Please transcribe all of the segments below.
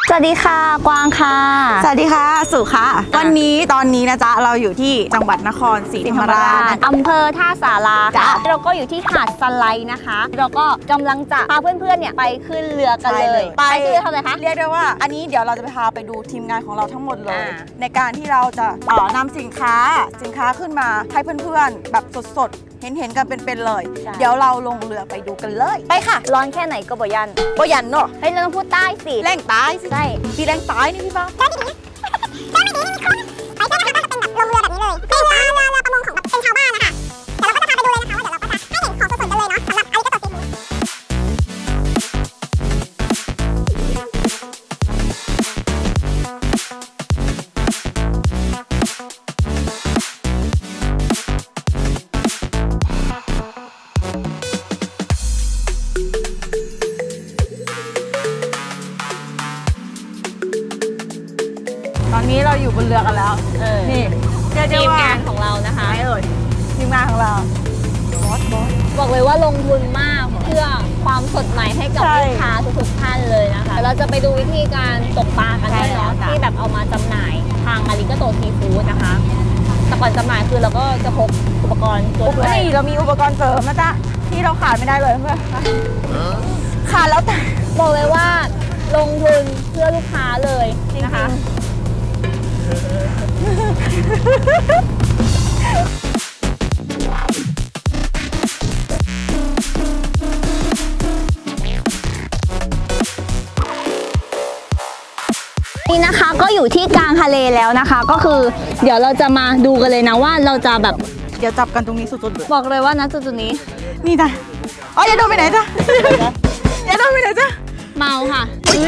สวัสดีค่ะกวางค่ะสวัสดีค่ะสุค่ะวันนี้ตอนนี้นะจ๊ะเราอยู่ที่จังหวัดนครศรีธรรมราชอำเภอท่าสาราค่ะเราก็อยู่ที่หาดสไลด์นะคะเราก็กำลังจะพาเพื่อนๆเนี่ยไปขึ้นเรือกันเลยไปเรือเท่าไหร่คะเรียกได้ว่าอันนี้เดี๋ยวเราจะไปพาไปดูทีมงานของเราทั้งหมดเลยในการที่เราจะนำสินค้าขึ้นมาให้เพื่อนๆแบบสดๆเห็นกันเป็นๆเลยเดี๋ยวเราลงเรือไปดูกันเลยไปค่ะร้อนแค่ไหนก็บ่ยันเนาะเฮ้ยเราต้องพูดใต้สิแรงตายสิใช่พี่แรงตายนี่พี่ฟ้าไปที่ไหนไปที่นี่มีคนไปเจ้านะคะก็จะเป็นแบบลงเรือแบบนี้เลยเป็นเรือประมงของแบบเป็นชาวบ้านนะคะแต่เราก็จะพาไปดูเลยนะคะว่าเดี๋ยวเราก็จะให้เห็นของสดๆกันเลยเนาะสำหรับอาริกาโตซีฟู้ดตอนนี้เราอยู่บนเรือกันแล้วนี่ทีมงานของเรานะคะทีมงานของเราบอกเลยว่าลงทุนมากเพื่อความสดใหม่ให้กับลูกค้าทุกๆท่านเลยนะคะเราจะไปดูวิธีการตกปลากันด้วยเนาะที่แบบเอามาจำหน่ายทางอาริกาโตซีฟู้ดนะคะแต่ก่อนจำหน่ายคือเราก็จะพกอุปกรณ์ตัวช่วยนี่เรามีอุปกรณ์เสริมนะจ๊ะที่เราขาดไม่ได้เลยเพื่อนขาดแล้วแต่บอกเลยว่าลงทุนเพื่อลูกค้าเลยนะคะนี่นะคะก็อยู่ที่กลางทะเลแล้วนะคะก็คือเดี๋ยวเราจะมาดูกันเลยนะว่าเราจะแบบเดี๋ยวจับกันตรงนี้สุดๆเลยบอกเลยว่านะจุดนี้นี่จ้ะอ๋ออย่าโดนไปไหนจ้ะอย่าโดนไปไหนจ้ะเมาค่ะ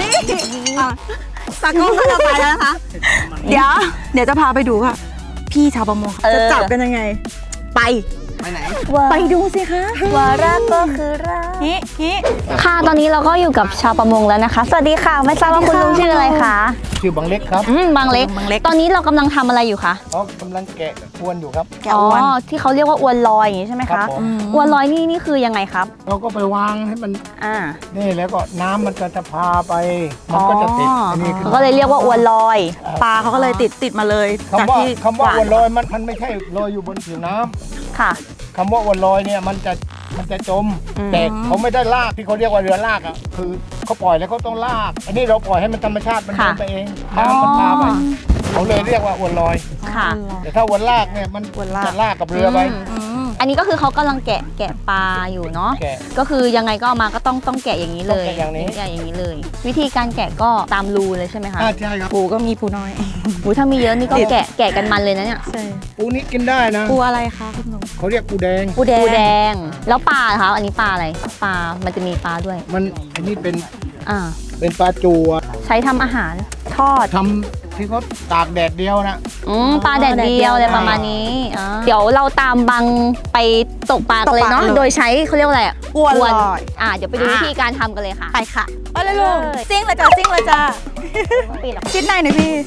ตากล้องก็จะไปแล้วนะคะเดี๋ยวจะพาไปดูค่ะพี่ชาวประมงจะจับกันยังไงไปไหนไปดูสิคะว่ารักก็คือรักฮิค่ะตอนนี้เราก็อยู่กับชาวประมงแล้วนะคะสวัสดีค่ะไม่ทราบว่าคุณลุงชื่ออะไรคะชื่อบางเล็กครับบางเล็กตอนนี้เรากำลังทำอะไรอยู่คะกำลังแกะอวนอยู่ครับอ๋อที่เขาเรียกว่าอวนลอยอย่างนี้ใช่ไหมคะอวนลอยนี่คือยังไงครับเราก็ไปวางให้มันนี่แล้วก็น้ำมันจะพาไปมันก็จะติดนี่ก็เลยเรียกว่าอวนลอยปลาเขาก็เลยติดมาเลยคำว่าอวนลอยมันไม่ใช่ลอยอยู่บนผิวน้ำค่ะคำว่าอวนลอยเนี่ยมันจะจมแต่เขาไม่ได้ลากที่เขาเรียกว่าเรือลากอ่ะคือเขาปล่อยแล้วเขาต้องลากอันนี้เราปล่อยให้มันธรรมชาติมันเดินไปเองน้ำมันพาไปเขาเลยเรียกว่าอวนลอยค่ะแต่ถ้าอวนลากเนี่ยมันจะลากกับเรือไปอันนี้ก็คือเขากำลังแกะปลาอยู่เนาะก็คือยังไงก็เอามาก็ต้องแกะอย่างนี้เลยแกะอย่างนี้เลยวิธีการแกะก็ตามรูเลยใช่ไหมคะใช่ครับปูก็มีปูน้อยปูถ้ามีเยอะนี่ก็แกะกันมันเลยนะเนี่ยปูนี้กินได้นะปูอะไรคะคุณลุงเขาเรียกปูแดงแล้วปลาคะอันนี้ปลาอะไรปลามันจะมีปลาด้วยอันนี้เป็นปลาจัวใช้ทำอาหารทอดทำที่เขาตากแดดเดียวนะปลาแดดเดียวอะไรประมาณนี้เดี๋ยวเราตามบังไปตกปลาเลยเนาะโดยใช้เขาเรียกว่าอะไรอวนเดี๋ยวไปดูวิธีการทำกันเลยค่ะไปค่ะไปเลยลุงซิ่งเลยจ้าชิดในหน่อยพี่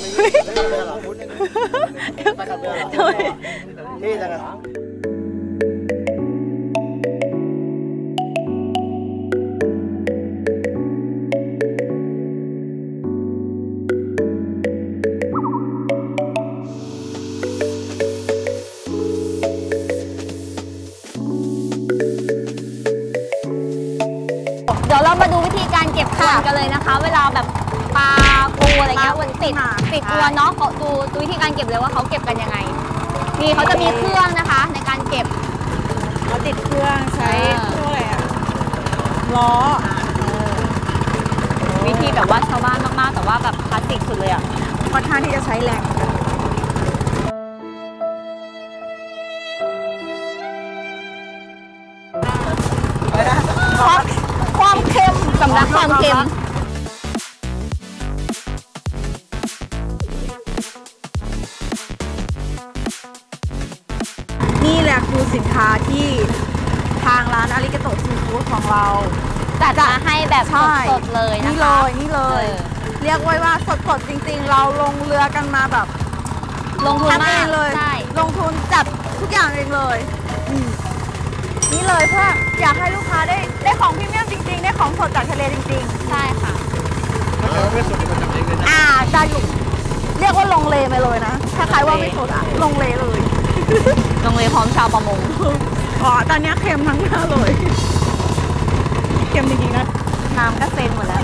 เดี๋ยวเรามาดูวิธีการเก็บอวนกันเลยนะคะเวลาแบบปลาปูอะไรเงี้ยมันปิดอวนเนาะเขาดูวิธีการเก็บเลยว่าเขาเก็บกันยังไงนี่เขาจะมีเครื่องนะคะในการเก็บเขาติดเครื่องใช้อะไรล้อวิธีแบบว่าชาวบ้านมากๆแต่ว่าแบบคลาสสิกสุดเลยค่อนข้างที่จะใช้แรงความเค็มสำหรับความเค็มนี่แหละคือสินค้าที่ทางร้านอาริกาโตซีฟู้ดของเราจะให้แบบสดเลยนะคะนี่เลยเรียกไว้ว่าสดจริงๆเราลงเรือกันมาแบบลงทุนมากเลยลงทุนจัดทุกอย่างเองเลยนี่เลยเพื่ออยากให้ลูกค้าได้ของพรีเมียมจริงๆได้ของสดจากทะเลจริงๆใช่ค่ะไปเลยนะถ้าใครว่าไม่สดอะลงเลเลยลงเลยพร้อมชาวประมงอ๋อตอนนี้เค็มทั้งหน้าเลยเค็มจริงๆนะน้ำก็เซ็นหมดแล้ว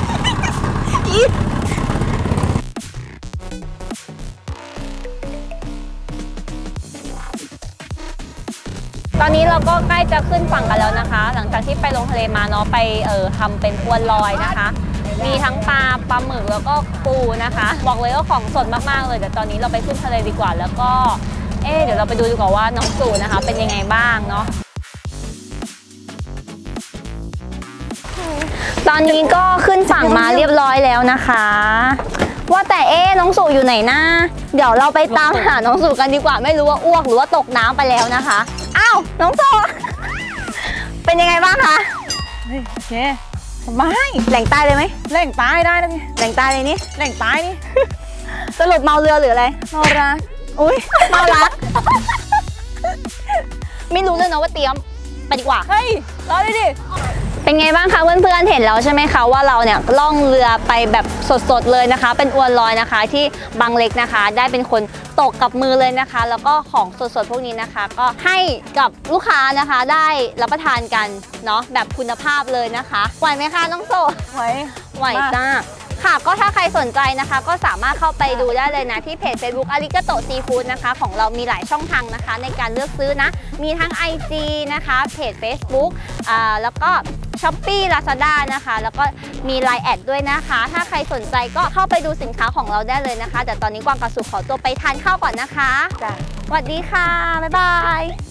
ตอนนี้เราก็ใกล้จะขึ้นฝั่งกันแล้วนะคะ หลังจากที่ไปลงทะเลมาเนาะไปทำเป็นอวนลอยนะคะ มีทั้งปลาหมึกแล้วก็ปูนะคะ บอกเลยว่าของสดมากๆเลยแต่ตอนนี้เราไปขึ้นทะเลดีกว่า แล้วก็เดี๋ยวเราไปดูดีกว่าว่าน้องสู่นะคะเป็นยังไงบ้างเนาะตอนนี้ก็ขึ้นฝั่งมาเรียบร้อยแล้วนะคะ ว่าแต่น้องสู่อยู่ไหนนะเดี๋ยวเราไปตามหาน้องสู่กันดีกว่าไม่รู้ว่าอ้วกหรือว่าตกน้ำไปแล้วนะคะอ้าวน้องสู่ เป็นยังไงบ้างคะโอเคไม่แหล่งใต้เลยไหมแหล่งตายได้นะพี่แหล่งใต้เลยนี่แหล่งตายนี่สรุปเมาเรือหรืออะไรนอรักอุ้ยเมารัก ไม่รู้เลยนะว่าเตรียมไปดีกว่าเฮ้ยรอดิเป็นไงบ้างคะเพื่อนๆเห็นแล้วใช่ไหมคะว่าเราเนี่ยล่องเรือไปแบบสดๆเลยนะคะ เป็นอวนลอยนะคะที่บางเล็กนะคะ ได้เป็นคนตกกับมือเลยนะคะ แล้วก็ของสดๆพวกนี้นะคะ ก็ให้กับลูกค้านะคะได้รับประทานกันเนาะแบบคุณภาพเลยนะคะไหวไหมคะน้องโซไว้ไหวจ้าค่ะก็ถ้าใครสนใจนะคะก็สามารถเข้าไปดูได้เลยนะที่เพจ Facebook อาริกาโตะซีฟู้ดนะคะของเรามีหลายช่องทางนะคะในการเลือกซื้อนะมีทั้ง IG นะคะเพจ Facebook แล้วก็ Shopee Lazada นะคะแล้วก็มี Line แอดด้วยนะคะถ้าใครสนใจก็เข้าไปดูสินค้าของเราได้เลยนะคะแต่ตอนนี้กวางกับสุขขอตัวไปทานข้าวก่อนนะคะจ้ะสวัสดีค่ะบ๊ายบาย